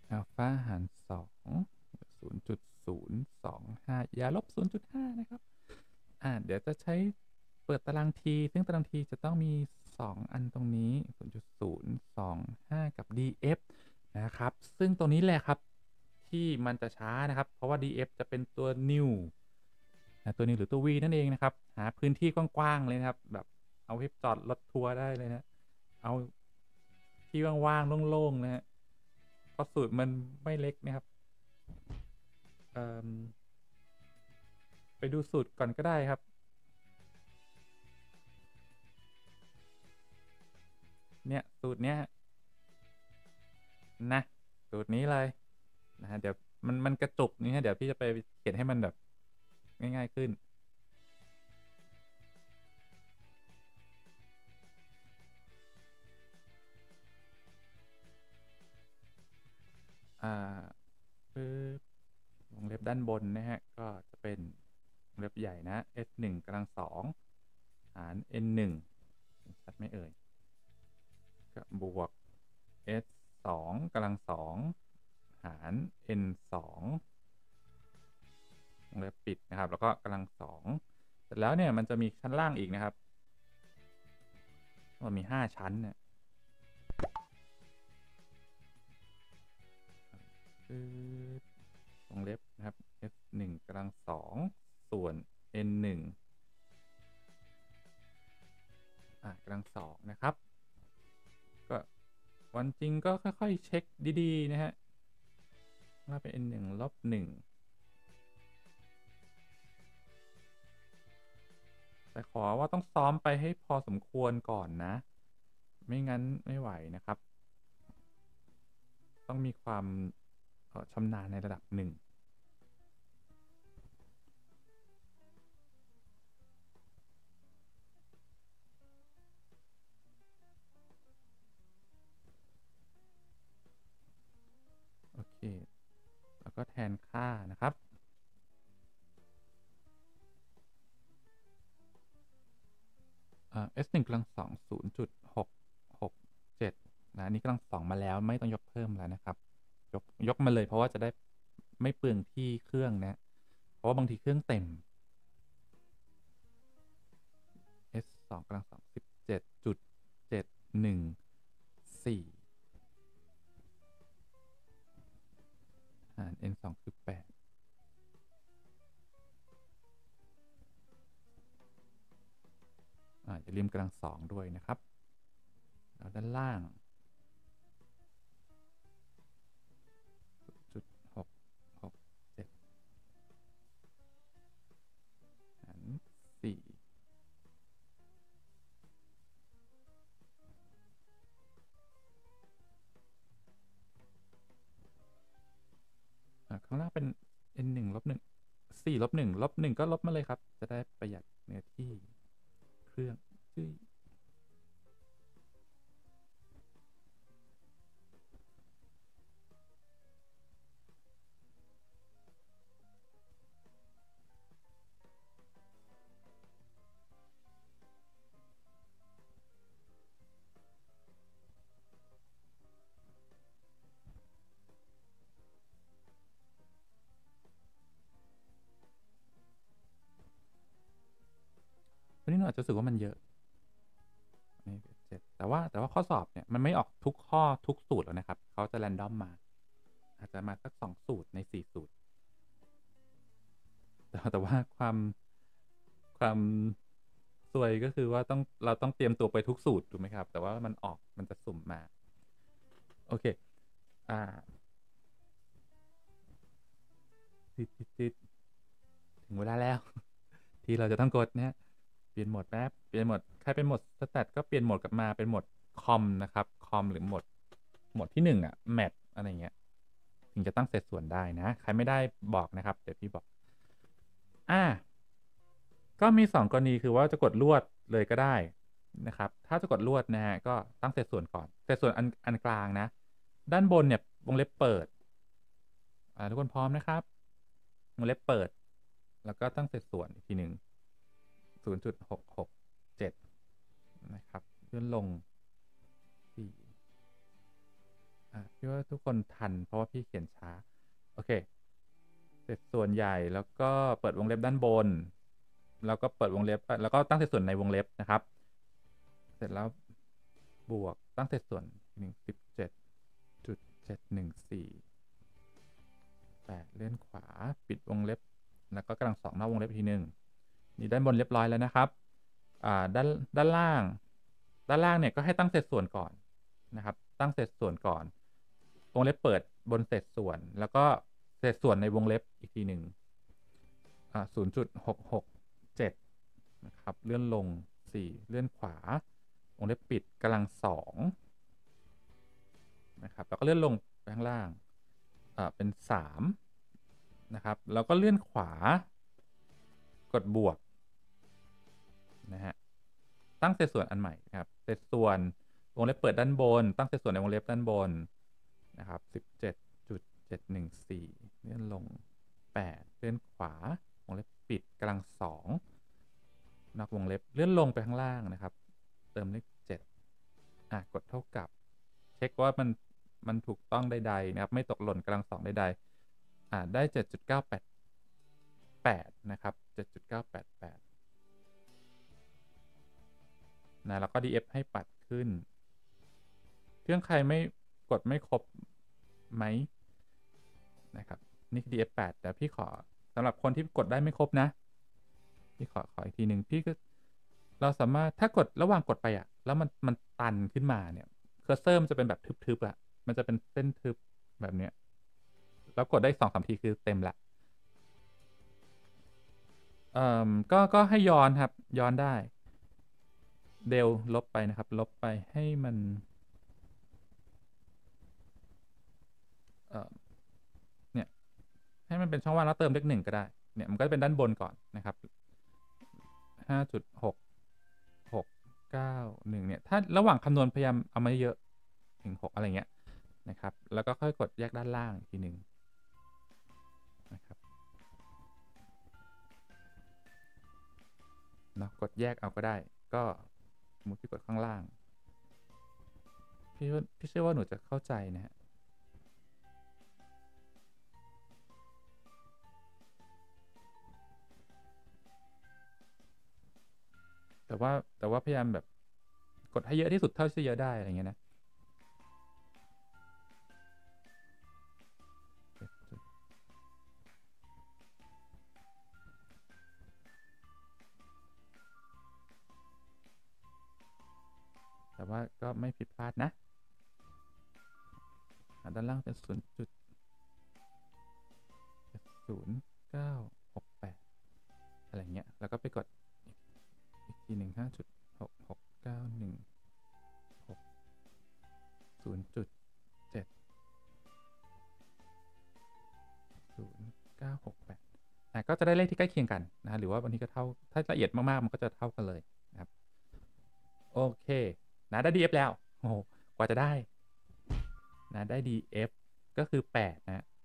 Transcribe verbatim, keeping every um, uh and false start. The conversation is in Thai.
อัลฟาหารสองศูนย์จุดศูนย์สองห้าอย่าลบศูนย์จุดห้านะครับอ่าเดี๋ยวจะใช้เปิดตารางทีซึ่งตารางทีจะต้องมีสองอันตรงนี้ศูนย์จุดศูนย์สองห้ากับ ดี เอฟ นะครับซึ่งตรงนี้แหละครับที่มันจะช้านะครับเพราะว่า ดี เอฟ จะเป็นตัว new นะตัว new หรือตัว v นั่นเองนะครับหาพื้นที่กว้างๆเลยนะครับแบบเอาไว้จอดรถทัวร์ได้เลยนะเอาที่ว่างๆโล่งๆนะฮะเพราะสูตรมันไม่เล็กนะครับเอ่อไปดูสูตรก่อนก็ได้ครับเนี่ยสูตรเนี้ยนะสูตรนี้เลยนะฮะเดี๋ยวมันมันกระจุกนี่ฮะเดี๋ยวพี่จะไปเขียนให้มันแบบง่ายๆขึ้นอ่าปึ๊บวงเล็บด้านบนนะฮะก็จะเป็นวงเล็บใหญ่นะ เอส หนึ่งกำลังสองหาร เอ็น หนึ่งชัดไหมเอ่ยก็บวก เอส สองกำลังสองหาร เอ็น สองวงเล็บปิดนะครับแล้วก็กำลังสองเสร็จแล้วเนี่ยมันจะมีชั้นล่างอีกนะครับมันมีห้าชั้นเนี่ยคือวงเล็บนะครับ เอส หนึ่งกำลังสองส่วน เอ็น หนึ่งอ่ากำลังสองนะครับก็วันจริงก็ค่อยๆเช็คดีๆนะฮะว่าเป็น เอ็น หนึ่งลบหนึ่งแต่ขอว่าต้องซ้อมไปให้พอสมควรก่อนนะไม่งั้นไม่ไหวนะครับต้องมีความเอ่อชำนาญในระดับหนึ่งโอเคแล้วก็แทนค่านะครับเอ่อ เอส หนึ่งกำลังสองศูนย์จุดหกหกเจ็ดนะอันนี้กำลังสองมาแล้วไม่ต้องยกเพิ่มแล้วนะครับยกยกมาเลยเพราะว่าจะได้ไม่เปลืองที่เครื่องนะเพราะว่าบางทีเครื่องเต็ม เอส สองกำลังสองสิบเจ็ดจุดเจ็ดหนึ่งสี่หาร n สองคือแปดอ่าอย่าลืมกำลังสองด้วยนะครับแล้วด้านล่างจุดหกหกเจ็ดหารสี่อ่าข้างล่างเป็น n หนึ่งลบหนึ่งสี่ลบหนึ่งลบหนึ่งก็ลบมาเลยครับจะได้ประหยัดเนื้อที่เครื่องจุ้ยวันนี้หนูอาจจะรู้สึกว่ามันเยอะนี่เจ็ดแต่ว่าแต่ว่าข้อสอบเนี่ยมันไม่ออกทุกข้อทุกสูตรแล้วนะครับเขาจะแรนดอมมาอาจจะมาสักสองสูตรในสี่สูตร แต่แต่ว่าความความซวยก็คือว่าต้องเราต้องเตรียมตัวไปทุกสูตรถูกไหมครับแต่ว่ามันออกมันจะสุ่มมาโอเคอ่าติดติดติดถึงเวลาแล้วที่เราจะต้องกดเนี่ยเปลี่ยนโหมดแป๊บเปลี่ยนโหมดใครเป็นโหมดสแตทก็เปลี่ยนโหมดกลับมาเป็นโหมดคอมนะครับคอมหรือโหมดโหมดที่หนึ่งอ่ะแมทอะไรเงี้ยถึงจะตั้งเสร็จส่วนได้นะใครไม่ได้บอกนะครับเดี๋ยวพี่บอกอ่า ก็มีสองกรณีคือว่าจะกดลวดเลยก็ได้นะครับถ้าจะกดลวดนะฮะก็ตั้งเศษส่วนก่อนเศษส่วนอันอันกลางนะด้านบนเนี่ยวงเล็บเปิดอ่าทุกคนพร้อมนะครับวงเล็บเปิดแล้วก็ตั้งเศษส่วนอีกทีหนึ่งศูนย์จุดหกหกเจ็ดนะครับเลื่อนลงสี่อ่ะพี่ว่าทุกคนทันเพราะว่าพี่เขียนช้าโอเคเศษส่วนใหญ่แล้วก็เปิดวงเล็บด้านบนแล้วก็เปิดวงเล็บแล้วก็ตั้งเศษส่วนในวงเล็บนะครับเสร็จแล้วบวกตั้งเศษส่วนหนึ่งสิบเจ็ดจุดเจ็ดหนึ่งสี่แปดเลื่อนขวาปิดวงเล็บแล้วก็กำลังสองนอกวงเล็บอีกทีหนึ่งนี่ด้านบนเรียบร้อยแล้วนะครับอ่าด้านด้านล่างด้านล่างเนี่ยก็ให้ตั้งเศษส่วนก่อนนะครับตั้งเศษส่วนก่อนวงเล็บเปิดบนเศษส่วนแล้วก็เศษส่วนในวงเล็บอีกทีหนึ่งอ่าศูนย์จุดหกหกเจ็ดนะครับเลื่อนลงสี่เลื่อนขวาวงเล็บปิดกำลังสองนะครับแล้วก็เลื่อนลงไปข้างล่างอ่าเป็นสามนะครับแล้วก็เลื่อนขวากดบวกนะฮะตั้งเศษส่วนอันใหม่นะครับเศษส่วนวงเล็บเปิดด้านบนตั้งเศษส่วนในวงเล็บด้านบนนะครับสิบเจ็ดจุดเจ็ดหนึ่งสี่เลื่อนลงแปดเลื่อนขวาวงเล็บปิดกำลังสองนอกวงเล็บเลื่อนลงไปข้างล่างนะครับเติมเลขเจ็ดอ่ะกดเท่ากับเช็คว่ามันมันถูกต้องใดๆนะครับไม่ตกหล่นกำลังสองใดๆอ่าได้เจ็ดจุดเก้าแปดแปดนะครับเจ็ดจุดเก้าแปดแปดนะแล้วก็ ดี เอฟ ให้ปัดขึ้นเครื่องใครไม่กดไม่ครบไหมนะครับนี่คือ ดี เอฟ แปดแต่พี่ขอสำหรับคนที่กดได้ไม่ครบนะพี่ขอขออีกทีหนึ่งพี่ก็เราสามารถถ้ากดระหว่างกดไปอ่ะแล้วมันมันตันขึ้นมาเนี่ยเคอร์เซอร์มันจะเป็นแบบทึบๆอ่ะมันจะเป็นเส้นทึบแบบเนี้ยแล้วกดได้สองสามทีคือเต็มละเอ่อก็ก็ให้ย้อนครับย้อนได้เดลลบไปนะครับลบไปให้มันเอ่อเนี่ย ให้มันเป็นช่องว่างแล้วเติมเลขหนึ่งก็ได้เนี่ยมันก็จะเป็นด้านบนก่อนนะครับห้าจุดหกหกเก้าหนึ่งเนี่ยถ้าระหว่างคำนวณพยายามเอามาเยอะถึงหกอะไรเงี้ยนะครับแล้วก็ค่อยกดแยกด้านล่างอีกทีหนึ่งนะครับเนาะกดแยกเอาก็ได้ก็สมมติพี่กดข้างล่างพี่ว่าพี่เชื่อว่าหนูจะเข้าใจนะฮะแต่ว่าแต่ว่าพยายามแบบกดให้เยอะที่สุดเท่าที่จะเยอะได้อะไรเงี้ยนะแต่ว่าก็ไม่ผิดพลาดนะด้านล่างเป็นศูนย์จุดศูนย์เก้าหกแปดอะไรเงี้ยแล้วก็ไปกดอีกทีหนึ่งห้าจุดหกหกเก้าหนึ่งหกศูนย์จุดเจ็ดศูนย์เก้าหกแปดอ่ะก็จะได้เลขที่ใกล้เคียงกันนะฮะหรือว่าบางทีก็เท่าถ้าละเอียดมากๆมันก็จะเท่ากันเลยนะครับโอเคนะได้ ดี เอฟ แล้วโอ้โหกว่าจะได้นะได้ ดี เอฟ ก็คือแปดนะ